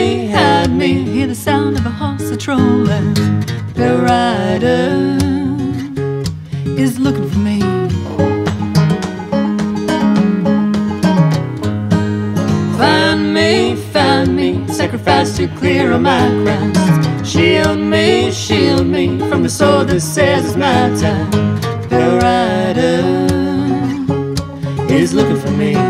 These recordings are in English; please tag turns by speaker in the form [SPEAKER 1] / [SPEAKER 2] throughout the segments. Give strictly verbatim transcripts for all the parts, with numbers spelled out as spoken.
[SPEAKER 1] me, hide me, hear the sound of a horse a-trolling. The rider is looking for me. Find me, find me, sacrifice to clear all my crimes. Shield me, shield me from the sword that says it's my time. The rider is looking for me.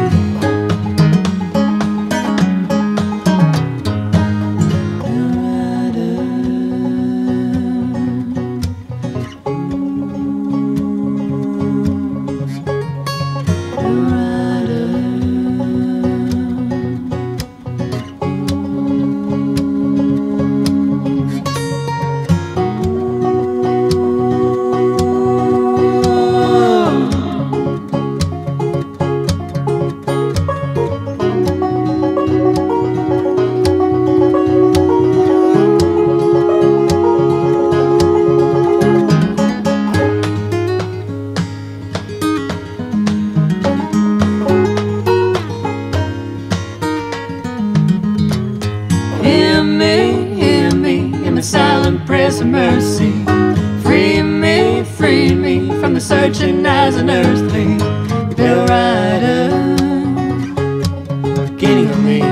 [SPEAKER 1] Silent prayers of mercy. Free me, free me from the searching eyes of earthly. The rider getting on me.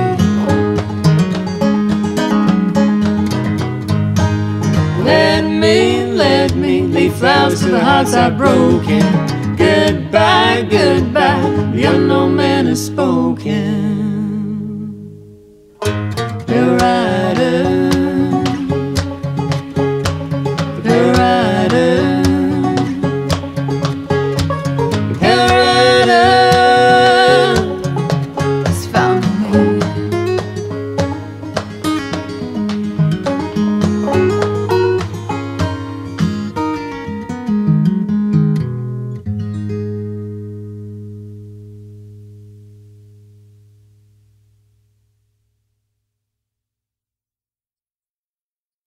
[SPEAKER 1] Let me, let me leave flowers to the hearts I've broken. Goodbye, goodbye, the unknown man has spoken.